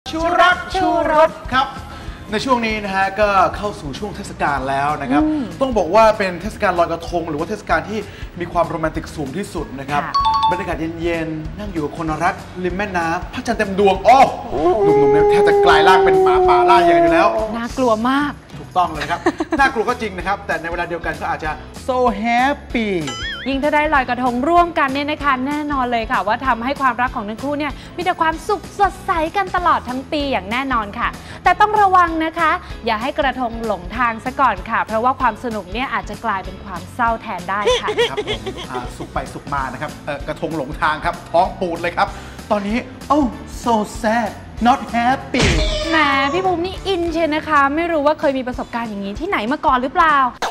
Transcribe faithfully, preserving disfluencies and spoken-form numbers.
ชูรักชูรสครับในช่วงนี้นะฮะก็เข้าสู่ช่วงเทศกาลแล้วนะครับต้องบอกว่าเป็นเทศกาลลอยกระทงหรือว่าเทศกาลที่มีความโรแมนติกสูงที่สุดนะครับบรรยากาศเย็นๆนั่งอยู่กับคนรักริมแม่น้ำพระจันทร์เต็มดวงโอ้หนุ่มๆเนี่ยแทบจะกลายร่างเป็นหมาป่าล่าอย่างอยู่แล้วน่ากลัวมากถูกต้องเลยครับน่ากลัวก็จริงนะครับแต่ในเวลาเดียวกันก็อาจจะ so happy ยิ่งถ้าได้ลอยกระทงร่วมกันเนี่ยนะคะแน่นอนเลยค่ะว่าทำให้ความรักของทั้งคู่เนี่ยมีแต่ความสุขสดใสกันตลอดทั้งปีอย่างแน่นอนค่ะแต่ต้องระวังนะคะอย่าให้กระทงหลงทางซะก่อนค่ะเพราะว่าความสนุกเนี่ยอาจจะกลายเป็นความเศร้าแทนได้ค่ะครับผมสุกไปสุกมานะครับกระทงหลงทางครับท้องปูดเลยครับตอนนี้โอ้ so sad not happy แหมพี่ภูมินี่อินเชียนะคะไม่รู้ว่าเคยมีประสบการณ์อย่างนี้ที่ไหนมาก่อนหรือเปล่า